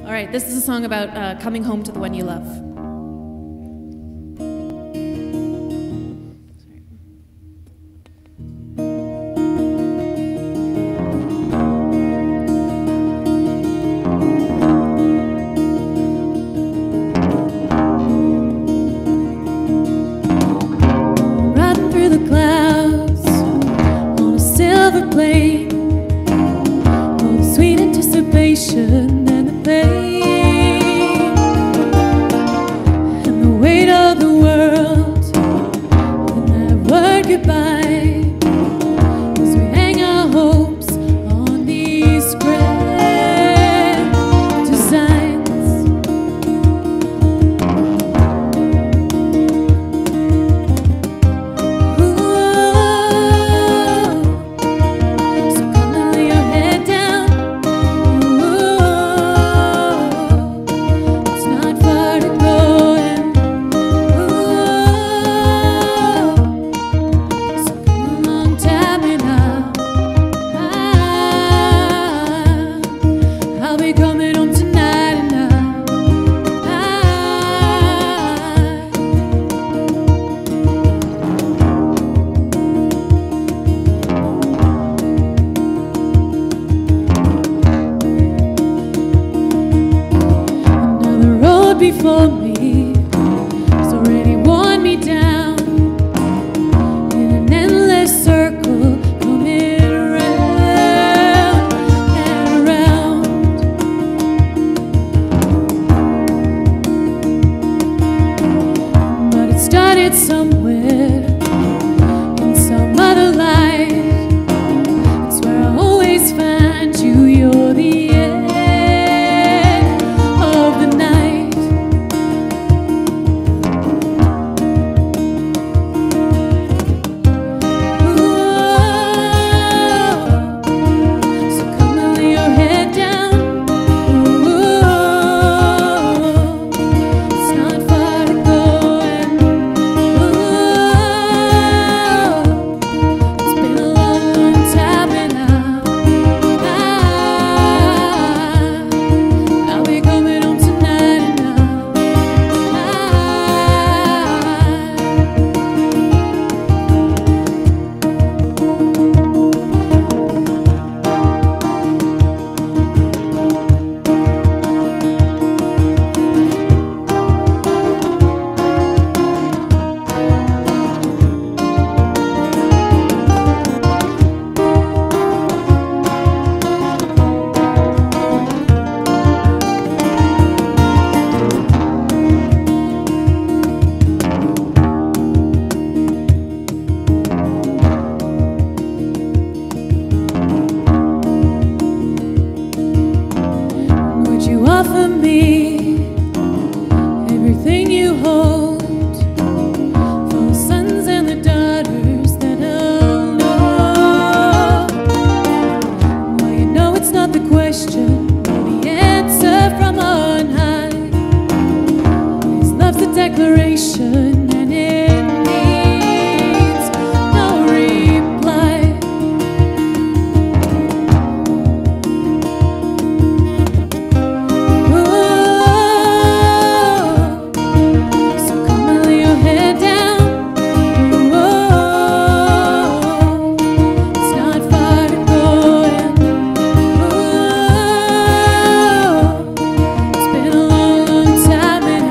All right, this is a song about coming home to the one you love. Riding through the clouds on a silver plane, all the sweet anticipation and the pain and the weight of the world, and that word goodbye as we hang our hopes on these grand designs. So come and lay your head down. It's not far to go, and so come along, tell me now. I'll be coming home tonight, and another road before me has already worn me down in an endless circle, coming around and around. But it started somewhere in some other life. It's where I always find you. You're the end of the night. So come and lay your head down. It's not far to go, and it's been a long, long time, and I'll be coming home tonight, and would you offer me everything you hold for the sons and the daughters that I'll know? Well, you know it's not the question, but the answer from on high is love's a declaration, and it needs no reply. So come and lay your head down. It's not far to go, and it's been a long, long time, and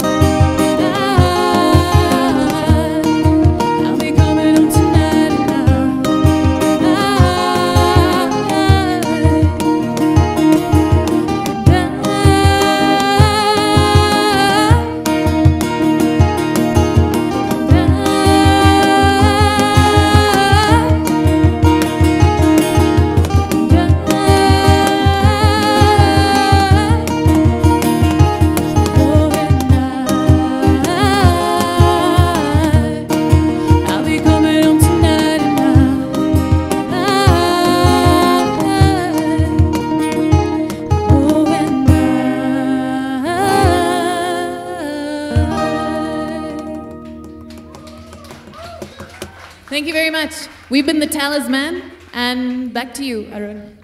I'll be coming home tonight, and I'll be coming home tonight, and Thank you very much. We've been the Talisman, and back to you, Arun.